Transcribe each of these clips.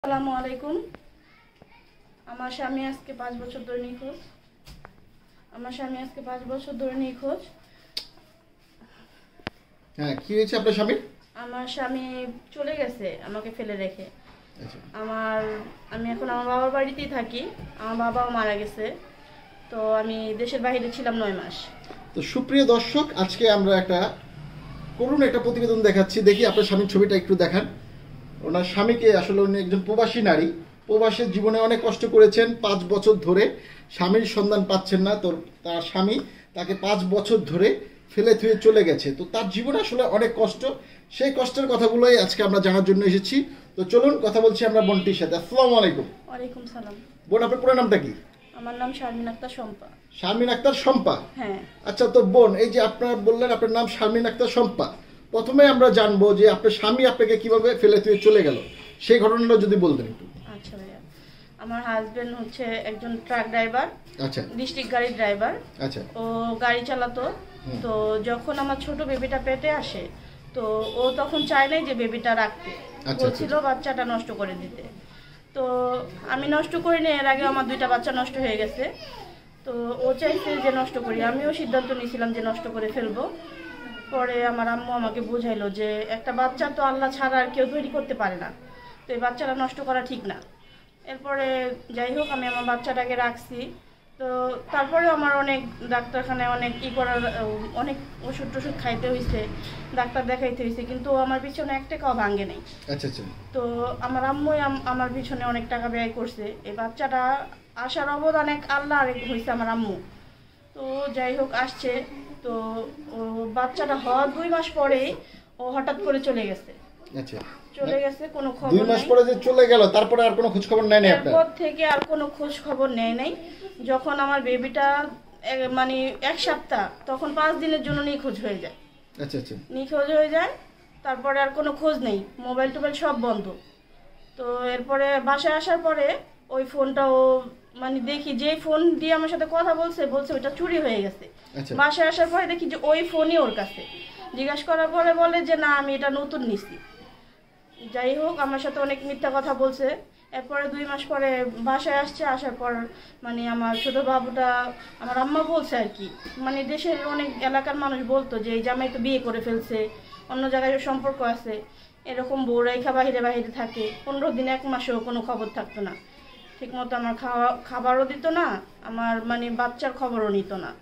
আসসালামু আলাইকুম। আমার স্বামী আজকে 5 বছর ধরে নিখোঁজ। হ্যাঁ, কি হয়েছে আপনার স্বামীর? আমার স্বামী চলে গেছে আমাকে ফেলে রেখে। আচ্ছা। আমি এখন আমার বাবার বাড়িতেই থাকি। আমার বাবাও মারা গেছে, তো আমি দেশের বাইরে ছিলাম 9 মাস। তো সুপ্রিয় দর্শক, আজকে আমরা একটা করুণ প্রতিবেদন দেখাচ্ছি। দেখি আপনার স্বামীর ছবিটা একটু দেখান। ওনার স্বামীকে আসলে উনি একজন প্রবাসী নারী, প্রবাসের জীবনে অনেক কষ্ট করেছেন। 5 বছর ধরে স্বামীর সন্ধান পাচ্ছেন না। তো তার স্বামী তাকে 5 বছর ধরে ফেলে থুয়ে চলে গেছে। তো তার জীবনে আসলে অনেক কষ্ট। সেই কষ্টের কথাগুলোই আজকে আমরা জানার জন্য এসেছি। তো চলুন কথা বলছি আমরা বোনটির সাথে। আসসালামু আলাইকুম। ওয়ালাইকুম সালাম। বোন, আপনার পুরো নামটা কি? আমার নাম শারমিন আক্তার শম্পা। শারমিন আক্তার শম্পা? হ্যাঁ। আচ্ছা, তো বোন, এই যে আপনার বললেন আপনার নাম শারমিন আক্তার শম্পা, প্রথমে আমরা জানবো যে আপনার স্বামী আপনাকে কিভাবে ফেলে তুই চলে গেল, সেই ঘটনাটা যদি বলতেন একটু। আচ্ছা ভাইয়া, আমার হাজবেন্ড হচ্ছে একজন ট্রাক ড্রাইভার। আচ্ছা। ডিস্ট্রিক্ট গাড়ির ড্রাইভার। আচ্ছা। ও গাড়ি চালাতো। তো যখন আমার ছোট বেবিটা পেটে আসে, তো ও তখন চায় নাই যে বেবিটা রাখতে, বলছিল বাচ্চাটা নষ্ট করে দিতে। তো আমি নষ্ট করিনি, এর আগে আমার 2টা বাচ্চা নষ্ট হয়ে গেছে। তো ও চাইছে যে নষ্ট করি, আমিও সিদ্ধান্ত নিয়েছিলাম যে নষ্ট করে ফেলবো। পরে আমার আম্মু আমাকে বুঝাইলো যে একটা বাচ্চা তো আল্লাহ ছাড়া আর কেউ তৈরি করতে পারে না, তো এই বাচ্চাটা নষ্ট করা ঠিক না। এরপরে যাই হোক, আমি আমার বাচ্চাটাকে রাখছি। তো তারপরে আমার অনেক ডাক্তারখানায় অনেক অনেক ওষুধ টষুধ খাইতে হয়েছে, ডাক্তার দেখাইতে হয়েছে, কিন্তু আমার পিছনে 1 টাকাও ভাঙে নেই। আচ্ছা আচ্ছা। তো আমার আম্মুই আমার পিছনে অনেক টাকা ব্যয় করছে। এই বাচ্চাটা আসার অবদান আল্লাহ আর হয়েছে আমার আম্মু। তো যাই হোক আসছে। তো ও বাচ্চাটা হওয়ার 2 মাস পরেই ও হঠাৎ করে চলে গেছে। আচ্ছা। চলে গেছে, কোনো খবর 2 মাস পরে যে চলে গেল, তারপরে আর কোনো খোঁজ খবর নেয়নি আপনার? এরপর থেকে আর কোনো খোঁজ খবর নেয় নাই। যখন আমার বেবিটা মানে 1 সপ্তাহ, তখন 5 দিনের জন্য নিখোঁজ হয়ে যায়। আচ্ছা আচ্ছা। নিখোঁজ হয়ে যায়, তারপরে আর কোনো খোঁজ নেই, মোবাইল টোবাইল সব বন্ধ। তো এরপরে বাসায় আসার পরে ওই ফোনটা ও মানে দেখি যে ফোন দিয়ে আমার সাথে কথা বলছে ওইটা চুরি হয়ে গেছে। বাসায় আসার পরে দেখি যে ওই ফোনই ওর কাছে। জিজ্ঞাসা করার পরে বলে যে না, আমি এটা নতুন নিছি। যাই হোক, আমার সাথে অনেক মিথ্যা কথা বলছে। এরপরে 2 মাস পরে বাসায় আসছে। আসার পর মানে আমার ছোট বাবুটা, আমার আম্মা বলছে আর কি, মানে দেশের অনেক এলাকার মানুষ বলতো যে এই জামাই তো বিয়ে করে ফেলছে, অন্য জায়গায় সম্পর্ক আছে, এরকম বউ রেখা বাহিরে থাকে। 15 দিন 1 মাসেও কোনো খবর থাকতো না, ঠিক মতো আমার খাবারও দিত না, আমার মানে বাচ্চার খবরও নিত না।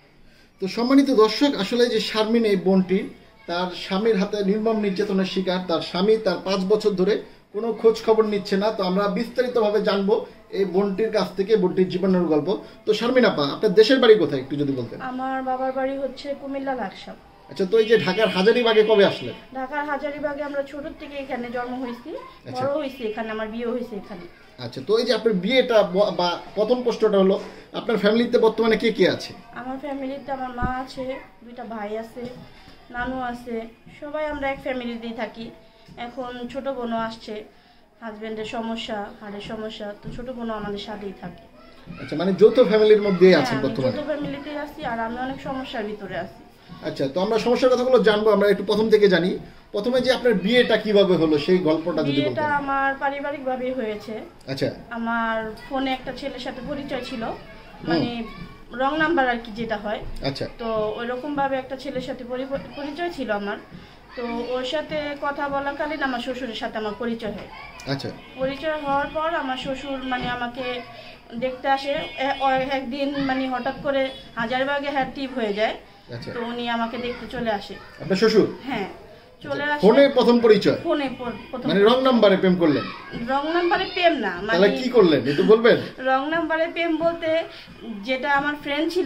তো সম্মানিত দর্শক, আসলে যে শারমিন এই বোনটি, তার স্বামীর হাতে নির্মম নির্যাতনের শিকার। তার স্বামী তার 5 বছর ধরে কোনো খোঁজ খবর নিচ্ছে না। তো আমরা বিস্তারিতভাবে জানবো এই বোনটির কাছ থেকে, বোনটির জীবনের গল্প। তো শারমিন আপা, আপনার দেশের বাড়ি কোথায় একটু যদি বলতেন? আমার বাবার বাড়ি হচ্ছে কুমিল্লা লাকসাম। আচ্ছা, তো এই যে ঢাকার হাজারীবাগে কবে আসলেন? ঢাকার হাজারীবাগে আমরা ছোট থেকে এখানে জন্ম হয়েছি, বড় হয়েছি এখানে, আমার বিয়ে হয়েছে এখানে। আচ্ছা, তো এই যে আপনার বিয়েটা বা প্রথম প্রশ্নটা হলো, আপনার ফ্যামিলিতে বর্তমানে কে কে আছে? আমার ফ্যামিলিতে আমার মা আছে, 2টা ভাই আছে, নানু আছে, সবাই আমরা এক ফ্যামিলিতেই থাকি। এখন ছোট বোনও আসছে, হাজবেন্ডের সমস্যা, হাড়ের সমস্যা, তো ছোট বোনও আমাদের সাথেই থাকে। আচ্ছা, মানে যৌথ ফ্যামিলির মধ্যেই আছেন বর্তমানে? যৌথ ফ্যামিলিতেই আছি, আর আমি অনেক সমস্যার ভিতরে আছি। আচ্ছা, তো আমরা সমস্যার কথাগুলো জানবো। আমরা একটু প্রথম থেকে জানি। প্রথমে যে আপনার বিয়েটা কিভাবে হলো সেই গল্পটা যদি বলতেন। বিয়েটা আমার পারিবারিকভাবেই হয়েছে। আচ্ছা। আমার ফোনে একটা ছেলের সাথে পরিচয় ছিল, মানে রং নাম্বার আর কি যেটা হয়। আচ্ছা। তো ওইরকম ভাবে একটা ছেলের সাথে পরিচয় ছিল আমার। তো ওর সাথে কথা বলাকালীন আমার শ্বশুরের সাথে আমার পরিচয় হয়। আচ্ছা। পরিচয় হওয়ার পর আমার শ্বশুর মানে আমাকে দেখতে আসে। একদিন মানে হঠাৎ করে হাজারীবাগে টিপ হয়ে যায়। তো উনি আমাকে দেখতে চলে আসে। আপনার শ্বশুর? হ্যাঁ, চলে আসে। ফোনে প্রথম পরিচয়? ফোনে প্রথম। মানে রং নাম্বারে প্রেম করলেন? রং নাম্বারে প্রেম না, তাহলে কি করলেন একটু বলবেন? রং নাম্বারে প্রেম বলতে, যেটা আমার ফ্রেন্ড ছিল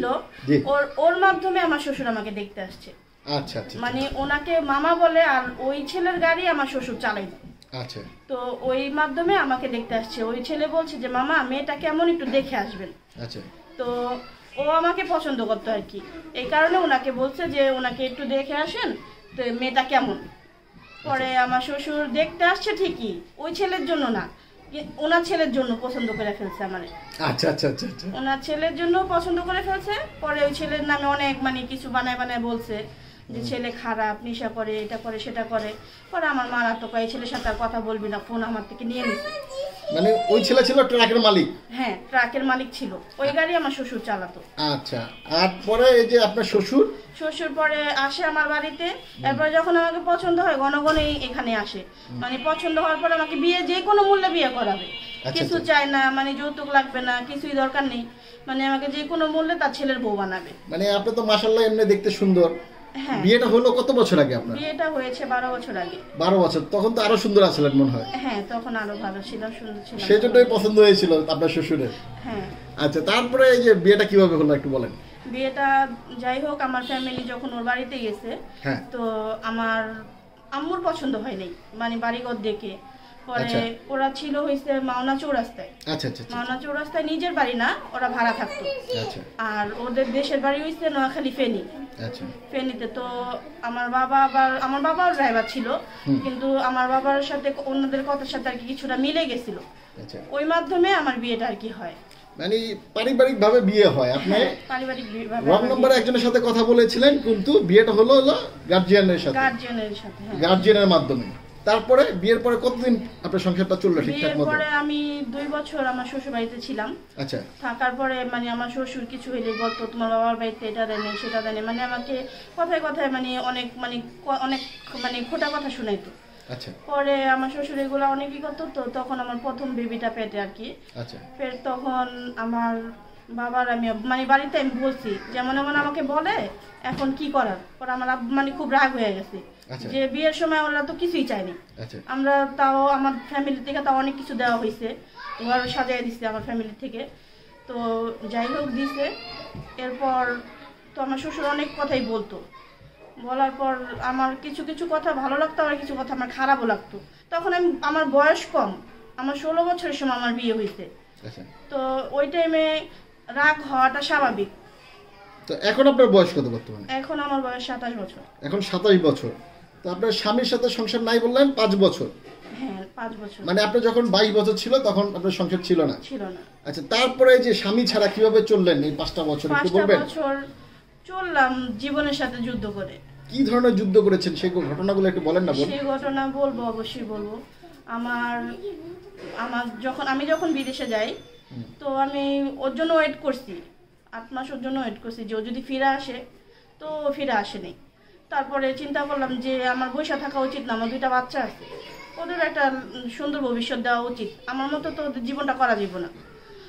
ওর মাধ্যমে আমার শ্বশুর আমাকে দেখতে আসছে। আচ্ছা আচ্ছা। মানে ওনাকে মামা বলে, আর ওই ছেলের গাড়ি আমার শ্বশুর চালাইত। আচ্ছা। তো ওই মাধ্যমে আমাকে দেখতে আসছে। ওই ছেলে বলছে যে মামা, মেয়েটা কেমন একটু দেখে আসবেন। আচ্ছা। তো ও আমাকে পছন্দ করতো আর কি, এই কারণে ওনাকে বলছে যে ওনাকে একটু দেখে আসেন, তো মেয়েটা কেমন। পরে আমার শ্বশুর দেখতে আসছে ঠিকই, ওই ছেলের জন্য না, ওনার ছেলের জন্য পছন্দ করে ফেলছে আমারে। আচ্ছা আচ্ছা আচ্ছা। ওনার ছেলের জন্য পছন্দ করে ফেলছে। পরে ওই ছেলের নামে অনেক মানে কিছু বানায় বলছে যে ছেলে খারাপ, নেশা করে, এটা করে সেটা করে। পরে আমার মারা তো এই ছেলের সাথে আর কথা বলবি না, ফোন আমার থেকে নিয়ে নিছে। মানে ওই ছেলে ছিল ট্রাকের মালিক? হ্যাঁ, ট্রাকের মালিক ছিল, ওই গাড়ি আমার শ্বশুর চালাতো। আচ্ছা, আর পরে এই যে আপনার শ্বশুর পরে আসে আমার বাড়িতে। এরপর যখন আমাকে পছন্দ হয় ঘন ঘনই এখানে আসে, মানে পছন্দ হওয়ার পরে আমাকে বিয়ে যে কোনো মূল্যে বিয়ে করাবে, কিছু চায় না, মানে যৌতুক লাগবে না, কিছুই দরকার নেই, মানে আমাকে যে কোনো মূল্যে তার ছেলের বউ বানাবে। মানে আপনি তো মাশাআল্লাহ এমনি দেখতে সুন্দর। হ্যাঁ, বিয়েটা হলো কত বছর আগে আপনার? বিয়েটা হয়েছে 12 বছর আগে। 12 বছর, তখন তো আরো সুন্দর আছিলেন মনে হয়। হ্যাঁ, তখন আরো ভালো ছিলাম, সুন্দর ছিলাম, সেজন্যই পছন্দ হয়েছিল আপনার শ্বশুরের। হ্যাঁ। আচ্ছা, তারপরে এই যে বিয়েটা কিভাবে হলো একটু বলেন। বিয়েটা যাই হোক, আমার ফ্যামিলি যখন ওর বাড়িতে গেছে, তো আমার আম্মুর পছন্দ হয় নাই, মানে বাড়িঘর দেখে। পরে ওরা ছিল হইছে মাওনা চৌরাস্তায়। আচ্ছা আচ্ছা, মাওনা চৌরাস্তায় নিজের বাড়ি না, ওরা ভাড়া থাকতো। আচ্ছা। আর ওদের দেশের বাড়ি হইছে নোয়াখালী ফেনী। আচ্ছা, ফেনীতে। তো আমার বাবাও ড্রাইভার ছিল, কিন্তু আমার বাবার সাথে অন্যদের কথার সাথে আর কি কিছুটা মিলে গেছিল। আচ্ছা, ওই মাধ্যমে আমার বিয়েটা আর কি হয়, মানে পারিবারিক ভাবে বিয়ে হয়। আপনি পারিবারিক ভাবে রং নম্বরে একজনের সাথে কথা বলেছিলেন, কিন্তু বিয়েটা হলো গার্জিয়ানের সাথে, গার্জিয়ানের মাধ্যমে। তারপরে বিয়ের পরে কতদিন আপনার সংসারটা চললো ঠিকঠাক মতো? বিয়ের পরে আমি 2 বছর আমার শ্বশুর বাড়িতে ছিলাম। আচ্ছা, থাকার পরে মানে আমার শ্বশুর কিছু হইলে বলতো তোমার বাবার বাড়িতে এটা দেয়নি সেটা দেয়নি, মানে আমাকে কথায় কথায় মানে অনেক খোটা কথা শুনাইতো। আচ্ছা, পরে আমার শ্বশুর এগুলো অনেকই করতো। তো তখন আমার প্রথম বেবিটা পেটে আর কি। আচ্ছা, পেট তখন আমার বাবার আমি মানে বাড়িতে আমি বলছি, যেমন এমন আমাকে বলে, এখন কি করার। পরে আমার মানে খুব রাগ হয়ে গেছে যে বিয়ের সময় ওরা তো কিছুই চায়নি, আমরা তাও আমার ফ্যামিলি থেকে তাও অনেক কিছু দেওয়া হয়েছে, ঘর সাজাই দিচ্ছে আমার ফ্যামিলি থেকে। তো যাই হোক দিছে। এরপর তো আমার শ্বশুর অনেক কথাই বলতো, বলার পর আমার কিছু কিছু কথা ভালো লাগতো, আর কিছু কথা আমার খারাপও লাগতো। তখন আমার বয়স কম, আমার 16 বছরের সময় আমার বিয়ে হয়েছে। তো ওই টাইমে রাগ হওয়াটা স্বাভাবিক। তো এখন আপনার বয়স কত বর্তমানে? এখন আমার বয়স 27 বছর। এখন 27 বছর। তো আপনার স্বামীর সাথে সংসার নাই বললেন 5 বছর? হ্যাঁ, 5 বছর। মানে আপনি যখন 22 বছর ছিল তখন আপনার সংসার ছিল না? ছিল না। আচ্ছা, তারপরে যে স্বামী ছাড়া কিভাবে চললেন এই 5টা বছর একটু বলবেন? 5টা বছর চললাম জীবনের সাথে যুদ্ধ করে। কি ধরনের যুদ্ধ করেছেন সেই ঘটনাগুলো একটু বলেন না? সেই ঘটনা বলবো, অবশ্যই বলবো। আমি যখন বিদেশে যাই, তো আমি ওর জন্য ওয়েট করছি, 8 মাস ওর জন্য ওয়েট করছি যে ও যদি ফিরে আসে। তো ফিরে আসেনি। তারপরে চিন্তা করলাম যে আমার বসে থাকা উচিত না, আমার 2টা বাচ্চা আছে, ওদের একটা সুন্দর ভবিষ্যৎ দেওয়া উচিত, আমার মতো তো ওদের জীবনটা করা যাবে না।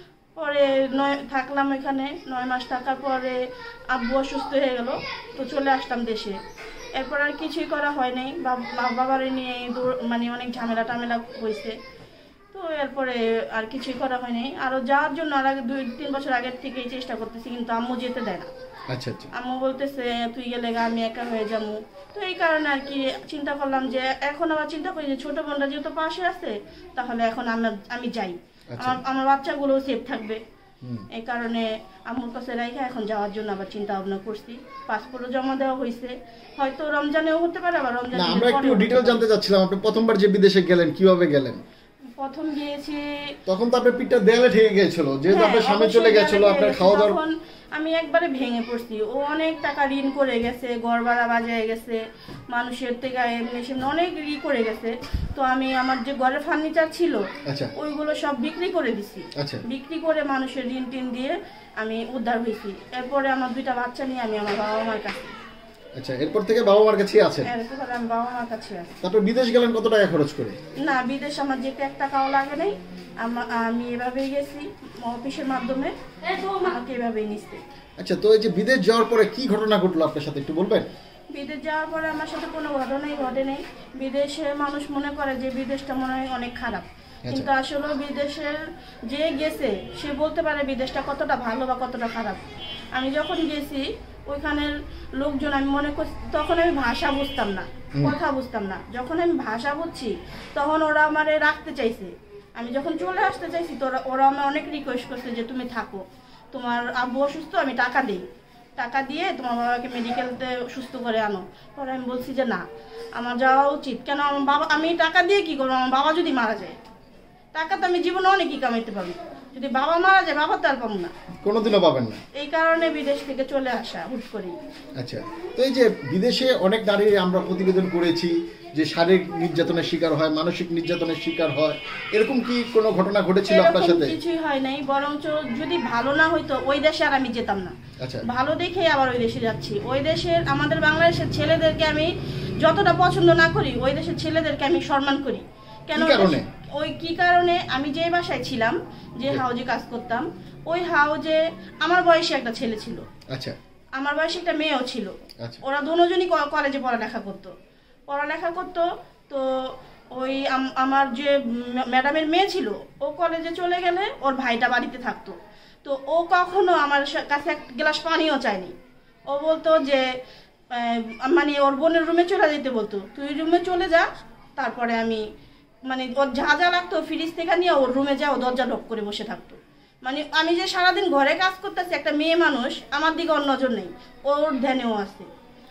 পরে থাকলাম এখানে 9 মাস। থাকার পরে আব্বু অসুস্থ হয়ে গেল, তো চলে আসলাম দেশে। এরপর আর কিছুই করা হয় নাই, বাবারে নিয়ে মানে অনেক ঝামেলা টামেলা হয়েছে। তো এরপরে আর কিছুই করা হয়নি। আরো যাওয়ার জন্য আর আগে 2-3 বছর আগের থেকেই চেষ্টা করতেছি, কিন্তু আম্মু যেতে দেয় না। আচ্ছা আচ্ছা, আম্মু বলতেছে তুই গেলে আমি একা হয়ে যাবো। তো এই কারণে আর কি চিন্তা করলাম যে এখন আবার চিন্তা করি যে ছোট বোনটা যেহেতু পাশে আছে, তাহলে এখন আমি যাই, আমার বাচ্চাগুলো সেফ থাকবে। এই কারণে আম্মুর কাছে রাখা এখন যাওয়ার জন্য আবার চিন্তা ভাবনা করছি। পাসপোর্টও জমা দেওয়া হয়েছে, হয়তো রমজানেও হতে পারে, আবার রমজানে। আমরা একটু ডিটেইল জানতে চাচ্ছিলাম, আপনি প্রথমবার যে বিদেশে গেলেন কিভাবে গেলেন? প্রথম গিয়েছি তখন তো আপনার পিঠটা দেয়ালে ঠেকে গিয়েছিল, যেহেতু আপনার স্বামী চলে গেছিল, আপনার খাওয়া দাওয়া। তখন আমি একবারে ভেঙে পড়ছি। ও অনেক টাকা ঋণ করে গেছে, ঘর ভাড়া বাজায় গেছে, মানুষের থেকে এমনি অনেক করে গেছে। তো আমি আমার যে ঘরের ফার্নিচার ছিল ওইগুলো সব বিক্রি করে দিছি। বিক্রি করে মানুষের ঋণ টিন দিয়ে আমি উদ্ধার হয়েছি। এরপরে আমার 2টা বাচ্চা নিয়ে আমি আমার বাবা মার কাছে। আচ্ছা, এরপর থেকে বাবা মার কাছেই আছেন? এরপর আমি বাবা মার কাছে আছি। তারপর বিদেশ গেলেন কত টাকা খরচ করে? না, বিদেশ আমার যেতে 1 টাকাও লাগে নাই, আমি এভাবেই গেছি অফিসের মাধ্যমে, আমাকে এভাবেই নিচ্ছে। আচ্ছা, তো এই যে বিদেশ যাওয়ার পরে কি ঘটনা ঘটলো আপনার সাথে একটু বলবেন? বিদেশ যাওয়ার পরে আমার সাথে কোনো ঘটনাই ঘটে নেই। বিদেশে মানুষ মনে করে যে বিদেশটা মনে হয় অনেক খারাপ, কিন্তু আসলে বিদেশের যে গেছে সে বলতে পারে বিদেশটা কতটা ভালো বা কতটা খারাপ। আমি যখন গেছি ওইখানের লোকজন, আমি মনে করছি তখন আমি ভাষা বুঝতাম না, কথা বুঝতাম না। যখন আমি ভাষা বুঝছি তখন ওরা আমারে রাখতে চাইছে। আমি যখন চলে আসতে চাইছি তো ওরা আমার অনেক রিকোয়েস্ট করছে যে তুমি থাকো, তোমার আব্বু অসুস্থ, আমি টাকা দিই, টাকা দিয়ে তোমার বাবাকে মেডিকেলতে সুস্থ করে আনো। পরে আমি বলছি যে না, আমার যাওয়া উচিত। কেন আমার বাবা, আমি টাকা দিয়ে কি করবো? আমার বাবা যদি মারা যায়, টাকা তো আমি জীবনে অনেকই কামাইতে পারবো, যদি বাবা মারা যায় বাবা তো আর পাবো না, কোনোদিনও পাবেন না। এই কারণে বিদেশ থেকে চলে আসা হুট করে। আচ্ছা, তো এই যে বিদেশে অনেক নারী আমরা প্রতিবেদন করেছি যে শারীরিক নির্যাতনের শিকার হয়, মানসিক নির্যাতনের শিকার হয়, এরকম কি কোনো ঘটনা ঘটেছিল আপনার সাথে? কিছুই হয় নাই, বরঞ্চ যদি ভালো না হইতো ওই দেশে আর আমি যেতাম না। আচ্ছা, ভালো দেখে আবার ওই দেশে যাচ্ছি। ওই দেশের আমাদের বাংলাদেশের ছেলেদেরকে আমি যতটা পছন্দ না করি, ওই দেশের ছেলেদেরকে আমি সম্মান করি। কেন? ওই কি কারণে? আমি যে বাসায় ছিলাম, যে হাউজে কাজ করতাম, ওই হাউজে আমার বয়সী একটা ছেলে ছিল। আচ্ছা, আমার বয়সী একটা মেয়েও ছিল। আচ্ছা, ওরা দুজনই কলেজে পড়ালেখা করতো। তো ওই আমার যে ম্যাডামের মেয়ে ছিল, ও কলেজে চলে গেলে ওর ভাইটা বাড়িতে থাকতো। তো ও কখনো আমার কাছে এক গ্লাস পানিও চায়নি। ও বলতো যে মানে ওর বোনের রুমে চলে যেতে বলতো, তুই রুমে চলে যা, তারপরে আমি মানে ওর যা যা লাগতো ফ্রিজ থেকে নিয়ে ওর রুমে যা, ও দরজা লক করে বসে থাকতো। মানে আমি যে সারাদিন ঘরে কাজ করতেছি, একটা মেয়ে মানুষ, আমার দিকে ওর নজর নেই, ওর ধ্যানেও আছে।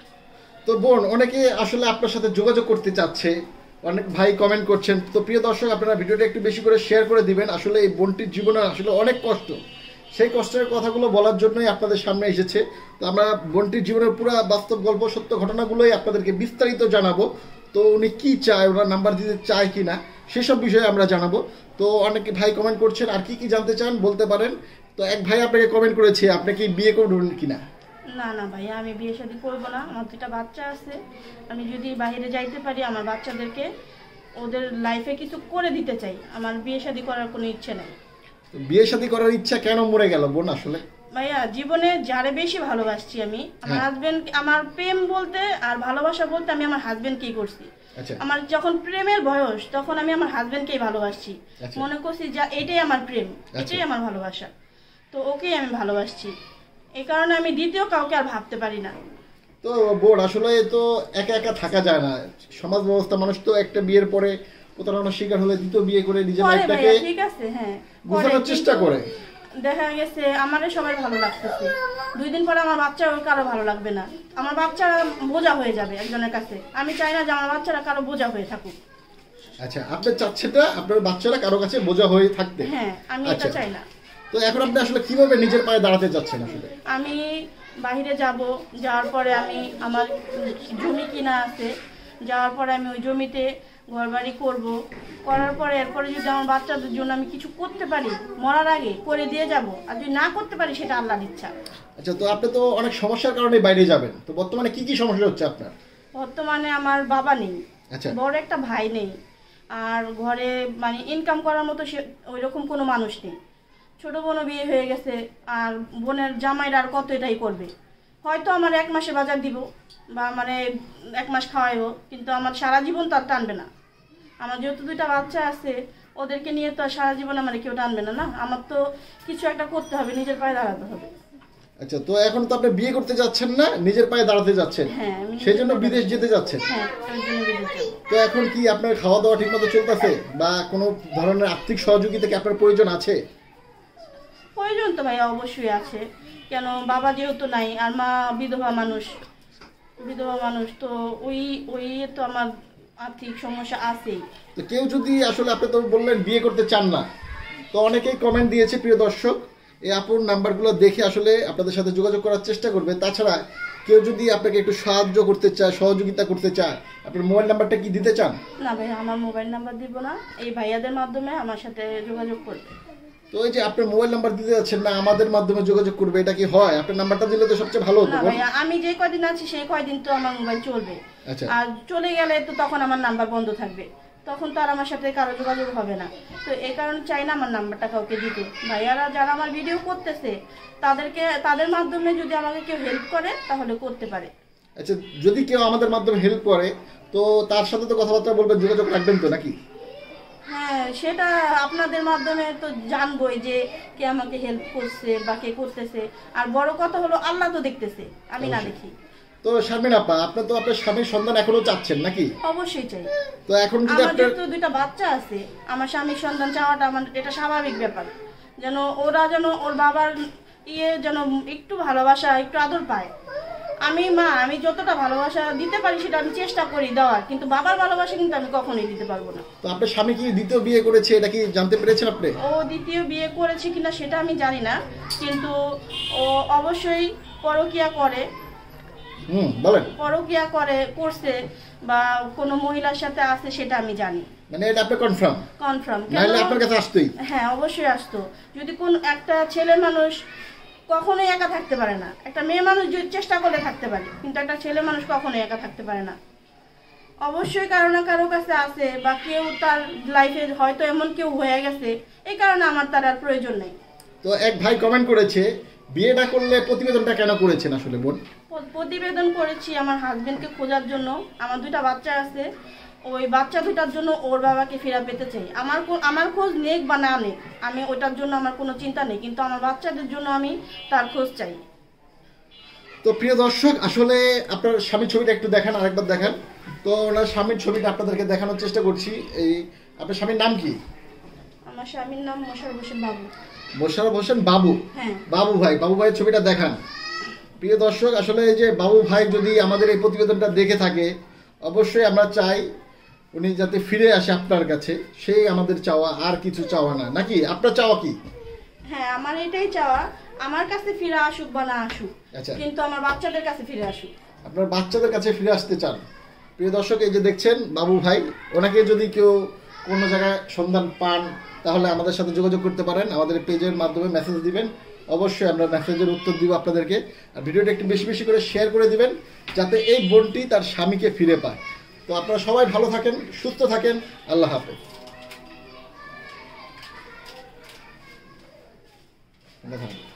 তো বোন, অনেকে আসলে আপনার সাথে যোগাযোগ করতে চাচ্ছে, অনেক ভাই কমেন্ট করছেন। তো প্রিয় দর্শক, আপনারা ভিডিওটা একটু বেশি করে শেয়ার করে দিবেন। আসলে এই বোনটির জীবনে আসলে অনেক কষ্ট, সেই কষ্টের কথাগুলো বলার জন্যই আপনাদের সামনে এসেছে। তো আমরা বোনটির জীবনের পুরো বাস্তব গল্প, সত্য ঘটনাগুলোই আপনাদেরকে বিস্তারিত জানাবো। তো উনি কি চায়, ওনার নাম্বার দিতে চায় কিনা, সেসব বিষয়ে আমরা জানাবো। তো অনেকে ভাই কমেন্ট করছেন, আর কি কি জানতে চান বলতে পারেন। তো এক ভাই আপনাকে কমেন্ট করেছে, আপনি কি বিয়ে করবেন কিনা? না না ভাইয়া, আমি বিয়ে শাদী করবো না। আমার দুটা বাচ্চা আছে, আমি যদি বাইরে যাইতে পারি আমার বাচ্চাদেরকে ওদের লাইফে কিছু করে দিতে চাই। আমার বিয়ে শাদী করার কোনো ইচ্ছে নাই। বিয়ে শাদী করার ইচ্ছা কেন মরে গেল বোন? আসলে ভাইয়া, জীবনে যারে বেশি ভালোবাসছি আমি, আমার হাজবেন্ড, আমার প্রেম বলতে আর ভালোবাসা বলতে আমি আমার হাজবেন্ডকেই করছি। আমার যখন প্রেমের বয়স, তখন আমি আমার হাজবেন্ডকেই ভালোবাসছি। মনে করছি যা এটাই আমার প্রেম, এটাই আমার ভালোবাসা, তো ওকেই আমি ভালোবাসছি। এই কারণে আমি দ্বিতীয় কাউকে আর ভাবতে পারি না। তো বোন, আসলে তো একা একা থাকা যায় না। সমাজ ব্যবস্থা, মানুষ তো একটা বিয়ের পরে প্রতারণার শিকার হলে দ্বিতীয় বিয়ে করে নিজের লাইফটাকে ঠিক আছে, হ্যাঁ, গোছানোর চেষ্টা করে। দেখা গেছে আমারই সবাই ভালো লাগতেছে, 2 দিন পরে আমার বাচ্চা কারো ভালো লাগবে না, আমার বাচ্চারা বোঝা হয়ে যাবে একজনের কাছে। আমি চাই না যে আমার বাচ্চারা কারো বোঝা হয়ে থাকুক। আচ্ছা, আপনি চাচ্ছেনটা আপনার বাচ্চারা কারো কাছে বোঝা হয়ে থাকতে? হ্যাঁ, আমি এটা চাই না। তো এখন আপনি আসলে কিভাবে নিজের পায়ে দাঁড়াতে চাচ্ছেন? আসলে আমি বাইরে যাব, যাওয়ার পরে আমি আমার জমি কিনা আছে, যাওয়ার পরে আমি ওই জমিতে ঘরবাড়ি করব, করার পরে এরপরে যদি আমার বাচ্চাদের জন্য আমি কিছু করতে পারি, মরার আগে করে দিয়ে যাব। আর যদি না করতে পারি, সেটা আল্লাহর ইচ্ছা। আচ্ছা, তো আপনি তো অনেক সমস্যার কারণে বাইরে যাবেন, তো বর্তমানে কি কি সমস্যা হচ্ছে আপনার? বর্তমানে আমার বাবা নেই, আচ্ছা, বড় একটা ভাই নেই, আর ঘরে মানে ইনকাম করার মতো ওই রকম কোনো মানুষ নেই। ছোট বোনও বিয়ে হয়ে গেছে, আর বোনের জামাইরা আর কত এটাই করবে। হয়তো আমার 1 মাসে বাজার দিব বা মানে 1 মাস খাওয়াইব, কিন্তু আমার সারা জীবন তো আর টানবে না। আমার যেহেতু 2টা বাচ্চা আছে, ওদেরকে নিয়ে তো আর সারা জীবন আমার কেউ টানবে না। না, আমার তো কিছু একটা করতে হবে, নিজের পায়ে দাঁড়াতে হবে। আচ্ছা, তো এখন তো আপনি বিয়ে করতে যাচ্ছেন না, নিজের পায়ে দাঁড়াতে যাচ্ছেন। হ্যাঁ, সেই জন্য বিদেশ যেতে যাচ্ছেন। হ্যাঁ, ওই জন্য বিদেশ যাব। তো এখন কি আপনার খাওয়া দাওয়া ঠিকমতো চলতেছে, বা কোনো ধরনের আর্থিক সহযোগিতা কি আপনার প্রয়োজন আছে? প্রয়োজন তো ভাই অবশ্যই আছে। কেন, বাবা যেহেতু নাই, আর মা বিধবা মানুষ, তো ওই তো আমার আর্থিক সমস্যা আছেই। তো কেউ যদি আসলে, আপনি তো বললেন বিয়ে করতে চান না, তো অনেকেই কমেন্ট দিয়েছে প্রিয় দর্শক, এই আপুর নাম্বারগুলো দেখে আসলে আপনাদের সাথে যোগাযোগ করার চেষ্টা করবে। তাছাড়া কেউ যদি আপনাকে একটু সাহায্য করতে চায়, সহযোগিতা করতে চায়, আপনার মোবাইল নাম্বারটা কি দিতে চান? না ভাই, আমার মোবাইল নাম্বার দিব না, এই ভাইয়াদের মাধ্যমে আমার সাথে যোগাযোগ করবে। তো এই যে আপনি মোবাইল নাম্বার দিতে যাচ্ছেন না, আমাদের মাধ্যমে যোগাযোগ করবে, এটা কি হয়? আপনার নাম্বারটা দিলে তো সবচেয়ে ভালো হতো। না ভাই, আমি যে কয়দিন আছি সেই কয়দিন তো আমার মোবাইল চলবে। আচ্ছা, আর চলে গেলে তো তখন আমার নাম্বার বন্ধ থাকবে, তখন তো আর আমার সাথে কারো যোগাযোগ হবে না। তো এই কারণে চাই না আমার নাম্বারটা কাউকে দিতে। ভাইয়ারা যারা আমার ভিডিও করতেছে, তাদের মাধ্যমে যদি আমাকে কেউ হেল্প করে তাহলে করতে পারে। আচ্ছা, যদি কেউ আমাদের মাধ্যমে হেল্প করে, তো তার সাথে তো কথাবার্তা বলবেন, যোগাযোগ রাখবেন তো নাকি? হ্যাঁ, সেটা আপনাদের মাধ্যমে তো জানবোই যে কে আমাকে হেল্প করছে বা কে করতেছে। আর বড় কথা হলো, আল্লাহ তো দেখতেছে, আমি না দেখি। তো শারমিন আপা, আপনি তো আপনার স্বামীর সন্ধান এখনো চাচ্ছেন নাকি? অবশ্যই চাই। তো এখন যদি আমাদের তো 2টা বাচ্চা আছে, আমার স্বামীর সন্ধান চাওয়াটা আমার এটা স্বাভাবিক ব্যাপার। যেন ওরা যেন ওর বাবার যেন একটু ভালোবাসা, একটু আদর পায়। আমি যতটা ভালোবাসা দিতে পারি সেটা আমি চেষ্টা করি দেওয়ার, কিন্তু বাবার ভালোবাসা কিন্তু আমি কখনোই দিতে পারবো না। তো আপনার স্বামী কি দ্বিতীয় বিয়ে করেছে, এটা কি জানতে পেরেছেন আপনি? ও দ্বিতীয় বিয়ে করেছে কিনা সেটা আমি জানি না, কিন্তু ও অবশ্যই পরকিয়া করে। বলেন। পরকিয়া করছে। বা কোনো মহিলার সাথে আছে সেটা আমি জানি। মানে এটা আপনি কনফার্ম? কনফার্ম। নাহলে আপনার কাছে আসতোই? হ্যাঁ, অবশ্যই আসতো। যদি কোন একটা ছেলে মানুষ কখনোই একা থাকতে পারে না, একটা মেয়ে মানুষ যদি চেষ্টা করলে থাকতে পারে, কিন্তু একটা ছেলে মানুষ কখনোই একা থাকতে পারে না। অবশ্যই কারো না কারো কাছে আছে, বা কেউ তার লাইফে হয়তো এমন কেউ হয়ে গেছে, এই কারণে আমার তার আর প্রয়োজন নেই। তো এক ভাই কমেন্ট করেছে, বিয়ে না করলে প্রতিবেদনটা কেন করেছেন আসলে বোন? প্রতিবেদন করেছি আমার হাজবেন্ডকে খোঁজার জন্য। আমার 2টা বাচ্চা আছে, ওই বাচ্চা 2টার জন্য ওর বাবাকে ফিরে পেতে চাই। আমার খোঁজ নেক বা না নেক, আমি ওইটার জন্য আমার কোনো চিন্তা নেই, কিন্তু আমার বাচ্চাদের জন্য আমি তার খোঁজ চাই। তো প্রিয় দর্শক, আসলে আপনার স্বামীর ছবিটা একটু দেখান, আরেকবার দেখান। তো ওনার স্বামীর ছবিটা আপনাদেরকে দেখানোর চেষ্টা করছি। এই আপনার স্বামীর নাম কি? আমার স্বামীর নাম মোশাররফ হোসেন বাবু। মোশাররফ হোসেন বাবু? হ্যাঁ। বাবু ভাই, বাবু ভাইয়ের ছবিটা দেখান। প্রিয় দর্শক, আসলে এই যে বাবু ভাই যদি আমাদের এই প্রতিবেদনটা দেখে থাকে, অবশ্যই আমরা চাই উনি যাতে ফিরে আসে আপনার কাছে, সেই আমাদের চাওয়া, আর কিছু চাওয়া না, নাকি? আপনার চাওয়া কি? হ্যাঁ, আমার এটাই চাওয়া, আমার কাছে ফিরে আসুক বা না আসুক, আচ্ছা, কিন্তু আমার বাচ্চাদের কাছে ফিরে আসুক। আপনার বাচ্চাদের কাছে ফিরে আসতে চান। প্রিয় দর্শক, এই যে দেখছেন বাবু ভাই, ওনাকে যদি কেউ কোনো জায়গায় সন্ধান পান তাহলে আমাদের সাথে যোগাযোগ করতে পারেন, আমাদের পেজের মাধ্যমে মেসেজ দিবেন, অবশ্যই আমরা মেসেজের উত্তর দিব আপনাদেরকে। আর ভিডিওটা একটু বেশি বেশি করে শেয়ার করে দিবেন, যাতে এই বোনটি তার স্বামীকে ফিরে পায়। তো আপনারা সবাই ভালো থাকেন, সুস্থ থাকেন, আল্লাহ হাফেজ।